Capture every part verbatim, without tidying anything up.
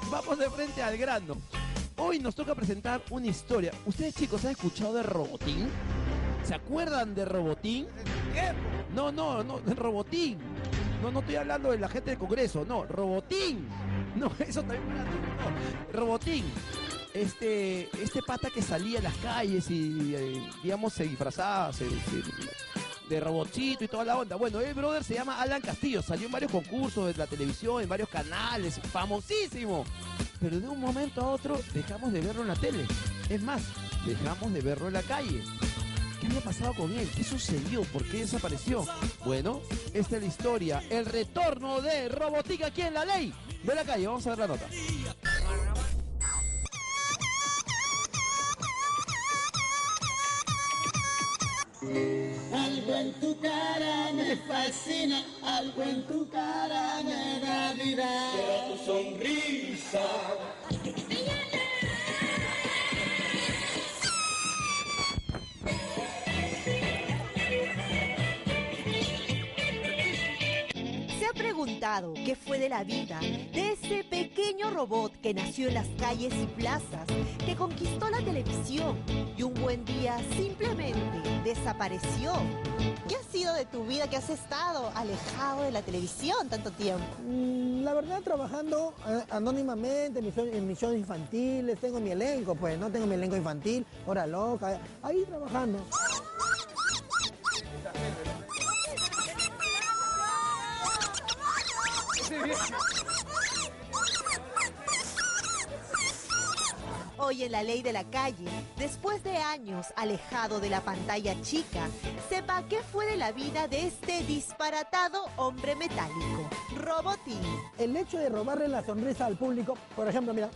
Vamos de frente al grano. Hoy nos toca presentar una historia. ¿Ustedes, chicos, han escuchado de Robotín? ¿Se acuerdan de Robotín? No, no, no, de Robotín. No, no estoy hablando de la gente del Congreso, no, Robotín. No, eso también no. Robotín. Este, este pata que salía a las calles y, eh, digamos, se disfrazaba se, se, de robotcito y toda la onda. Bueno, el brother se llama Alan Castillo, salió en varios concursos de la televisión, en varios canales, famosísimo. Pero de un momento a otro dejamos de verlo en la tele. Es más, dejamos de verlo en la calle. ¿Qué había pasado con él? ¿Qué sucedió? ¿Por qué desapareció? Bueno, esta es la historia. El retorno de Robotín aquí en La Ley de la Calle. Vamos a ver la nota. Algo en tu cara me fascina, algo en tu cara me da vida. Será tu sonrisa. ¿Se ha preguntado qué fue de la vida de ese pequeño robot que nació en las calles y plazas, que conquistó la televisión y un buen día simplemente desapareció? ¿Qué ha sido de tu vida que has estado alejado de la televisión tanto tiempo? Mm, la verdad, trabajando eh, anónimamente en misiones, en misiones infantiles, tengo mi elenco, pues, no tengo mi elenco infantil, hora loca, ahí trabajando. Hoy en La Ley de la Calle, después de años alejado de la pantalla chica, sepa qué fue de la vida de este disparatado hombre metálico, Robotín. El hecho de robarle la sonrisa al público, por ejemplo, mira.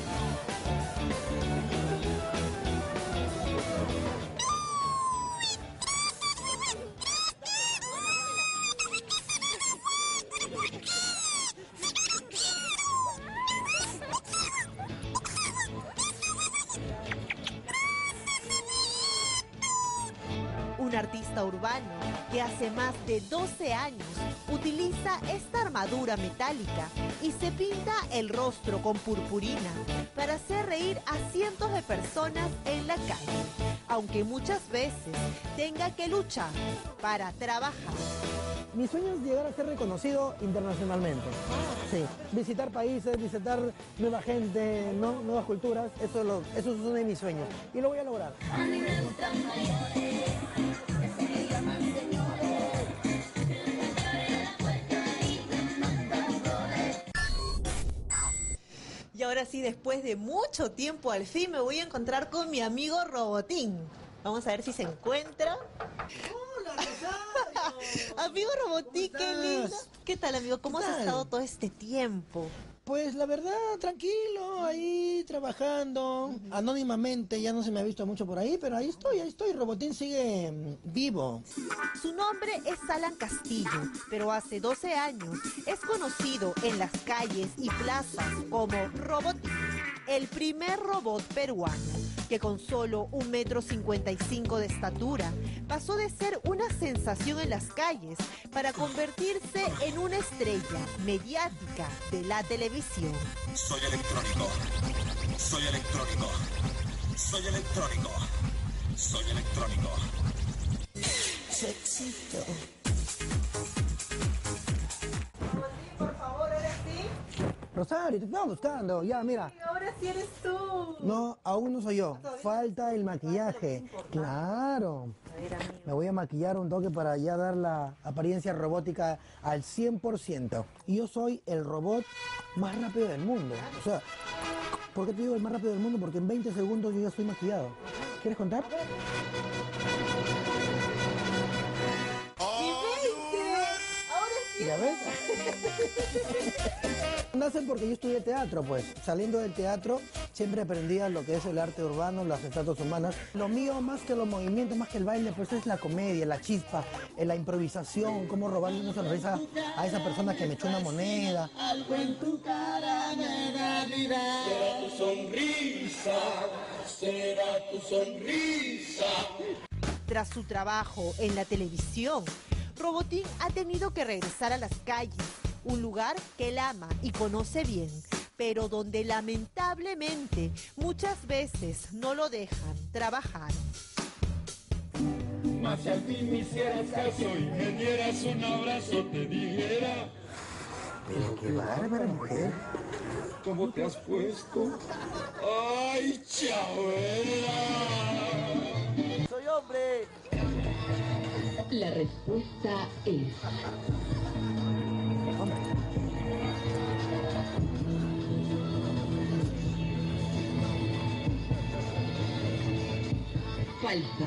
Un artista urbano que hace más de doce años utiliza esta armadura metálica y se pinta el rostro con purpurina para hacer reír a cientos de personas en la calle, aunque muchas veces tenga que luchar para trabajar. Mi sueño es llegar a ser reconocido internacionalmente. Sí, visitar países, visitar nueva gente, ¿no? Nuevas culturas, eso es, lo, eso es uno de mis sueños y lo voy a lograr. A mí me gustan mayores, que se llaman señores, que abren la puerta y te mandan goles. Y ahora sí, después de mucho tiempo, al fin me voy a encontrar con mi amigo Robotín. Vamos a ver si se encuentra. ¡Hola, Rosario! Amigo Robotín, qué lindo. ¿Qué tal, amigo? ¿Cómo ¿Qué has tal? estado todo este tiempo? Pues la verdad, tranquilo, ahí trabajando, anónimamente, ya no se me ha visto mucho por ahí, pero ahí estoy, ahí estoy, Robotín sigue mm, vivo. Su nombre es Alan Castillo, pero hace doce años es conocido en las calles y plazas como Robotín, el primer robot peruano, que con solo un metro cincuenta y cinco de estatura pasó de ser una sensación en las calles para convertirse en una estrella mediática de la televisión. Soy electrónico, soy electrónico, soy electrónico, soy electrónico. Sexito. Por favor, ahora sí. Rosario, te estaba buscando, ya, mira. Ahora sí eres tú. No, aún no soy yo, falta el maquillaje. Claro. Me voy a maquillar un toque para ya dar la apariencia robótica al cien por ciento. Y yo soy el robot más rápido del mundo. O sea, ¿por qué te digo el más rápido del mundo? Porque en veinte segundos yo ya estoy maquillado. ¿Quieres contar? ¿Ya ves? Nacen porque yo estudié teatro, pues. Saliendo del teatro, siempre aprendía lo que es el arte urbano, las estratos humanas. Lo mío, más que los movimientos, más que el baile, pues es la comedia, la chispa, la improvisación, cómo robarle una sonrisa a esa persona que me echó una moneda. Algo en tu cara me da vida. Será tu sonrisa, será tu sonrisa. Tras su trabajo en la televisión, Robotín ha tenido que regresar a las calles, un lugar que él ama y conoce bien, pero donde lamentablemente muchas veces no lo dejan trabajar. Mas si al fin me hicieras caso y me dieras un abrazo, te dijera: Pero qué bárbara mujer. ¿Cómo te has puesto? ¡Ay, Chabela! ¡Soy hombre! La respuesta es... falsa.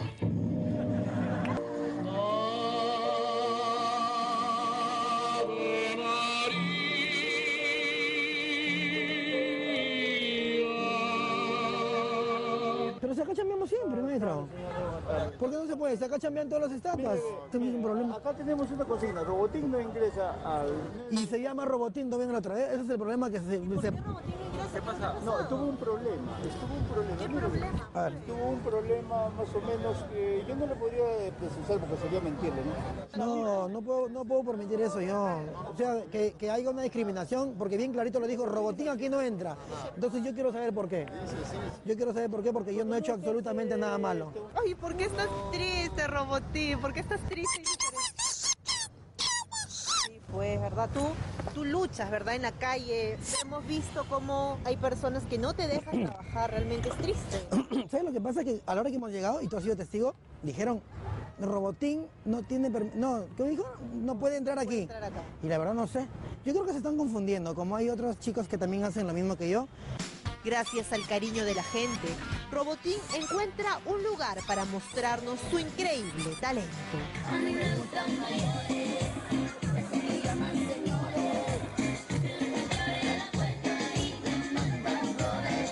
Pero si acá chambeamos siempre, maestro. ¿Por qué no se puede? Si acá chambean todas las etapas. Tenemos un problema. Acá tenemos una cocina, Robotín no ingresa al... Y se llama Robotín, no viene la otra vez. Ese es el problema que se... se... ¿Qué pasa? No, tuvo un problema, estuvo un problema. ¿Qué problema? A ver. Tuvo un problema más o menos que yo no le podría precisar porque sería mentirle, ¿no? No, no puedo, no puedo permitir eso yo. O sea, que, que haya una discriminación, porque bien clarito lo dijo, Robotín aquí no entra. Entonces yo quiero saber por qué. Yo quiero saber por qué, porque yo no he hecho absolutamente nada malo. Ay, ¿por qué estás triste, Robotín? ¿Por qué estás triste? Sí, pues, ¿verdad? Tú, tú luchas, ¿verdad? En la calle. Hemos visto cómo hay personas que no te dejan trabajar. Realmente es triste. ¿Sabes lo que pasa? Que a la hora que hemos llegado, y tú has sido testigo, dijeron, Robotín no tiene permiso, no, ¿qué dijo? No puede entrar aquí. entrar acá. Y la verdad no sé. Yo creo que se están confundiendo, como hay otros chicos que también hacen lo mismo que yo. Gracias al cariño de la gente, Robotín encuentra un lugar para mostrarnos su increíble talento. A mí me gustan mayores, que se llaman señores, que abren la puerta y te mandan flores.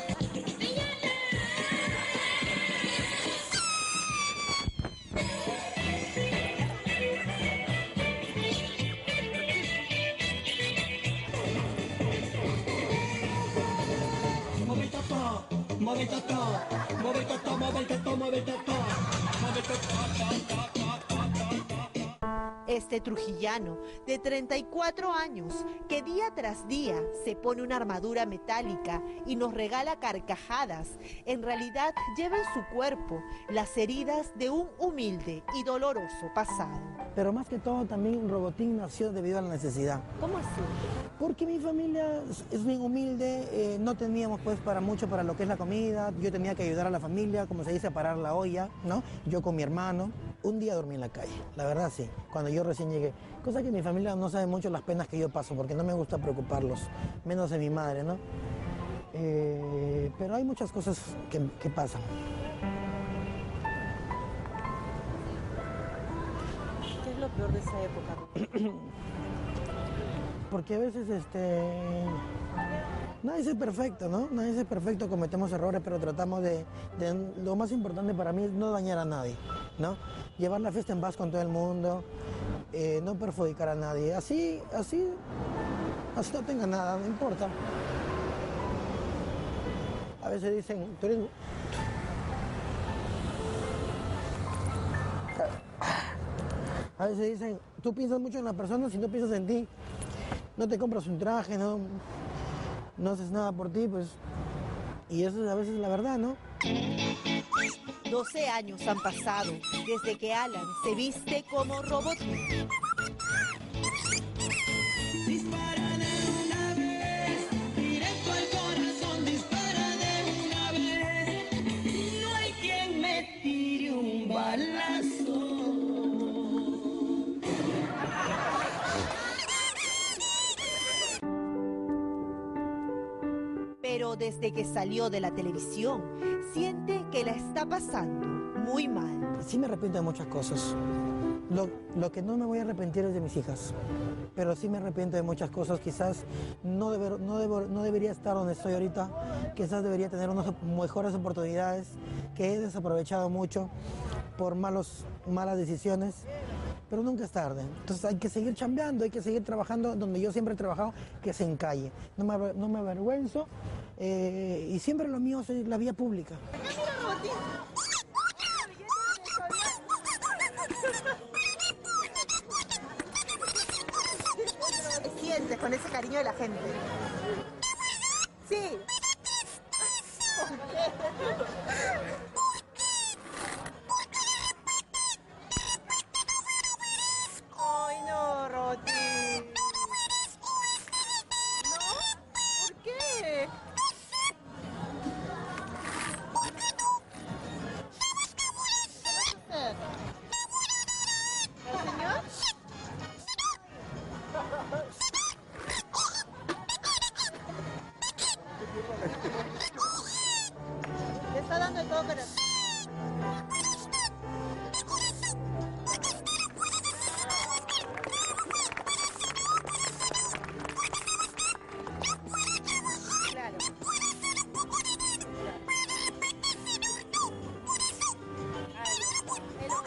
Mueve tata, mueve tata, mueve tata, mueve tata, mueve tata, mueve tata. Este trujillano de treinta y cuatro años, que día tras día se pone una armadura metálica y nos regala carcajadas, en realidad lleva en su cuerpo las heridas de un humilde y doloroso pasado. Pero más que todo también Robotín nació debido a la necesidad. ¿Cómo así? Porque mi familia es- es bien humilde, eh, no teníamos pues para mucho para lo que es la comida, yo tenía que ayudar a la familia, como se dice, a parar la olla, ¿no? Yo con mi hermano. Un día dormí en la calle, la verdad sí, cuando yo recién llegué. Cosa que mi familia no sabe mucho las penas que yo paso, porque no me gusta preocuparlos, menos de mi madre, ¿no? Eh, pero hay muchas cosas que, que pasan. ¿Qué es lo peor de esa época? Porque a veces, este... Nadie es perfecto, ¿no? Nadie es perfecto, cometemos errores, pero tratamos de, de... Lo más importante para mí es no dañar a nadie, ¿no? Llevar la fiesta en paz con todo el mundo, eh, no perjudicar a nadie. Así, así, así no tenga nada, no importa. A veces dicen, tú eres... A veces dicen, tú piensas mucho en las personas y no piensas en ti. No te compras un traje, no, no haces nada por ti, pues... Y eso es a veces la verdad, ¿no? doce años han pasado desde que Alan se viste como Robotín. Dispara de una vez, directo al corazón, dispara de una vez. No hay quien me tire un balazo. Pero desde que salió de la televisión, siente que la está pasando muy mal. Sí me arrepiento de muchas cosas. Lo, lo que no me voy a arrepentir es de mis hijas. Pero sí me arrepiento de muchas cosas. Quizás no, deber- no, debo- no debería estar donde estoy ahorita. Quizás debería tener unas op- mejores oportunidades que he desaprovechado mucho por malos, malas decisiones. Pero nunca es tarde. Entonces hay que seguir chambeando, hay que seguir trabajando donde yo siempre he trabajado, que es en calle. No me, aver- no me avergüenzo eh, y siempre lo mío es la vía pública. ¿Qué sientes con ese cariño de la gente? Sí. Ay, no, Roti. ¿No? ¿Por qué? ¿Qué vas a hacer? ¿El señor? Le está dando el todo corazón. Claro. Ahí está. El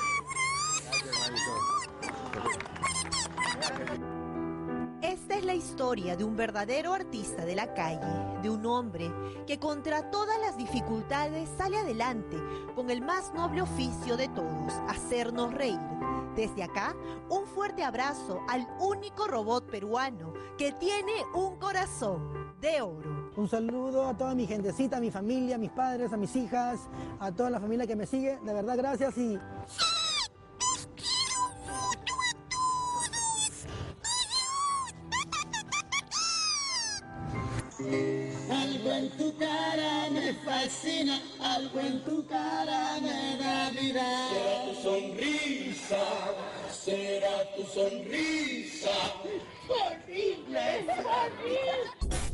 Esta es la historia de un verdadero artista de la calle, de un hombre que contra todas las dificultades sale adelante con el más noble oficio de todos, hacernos reír. Desde acá, un fuerte abrazo al único robot peruano que tiene un corazón de oro. Un saludo a toda mi gentecita, a mi familia, a mis padres, a mis hijas, a toda la familia que me sigue. De verdad, gracias y... Algo en tu cara me fascina, algo en tu cara me da vida. Será tu sonrisa, será tu sonrisa. Horrible, horrible.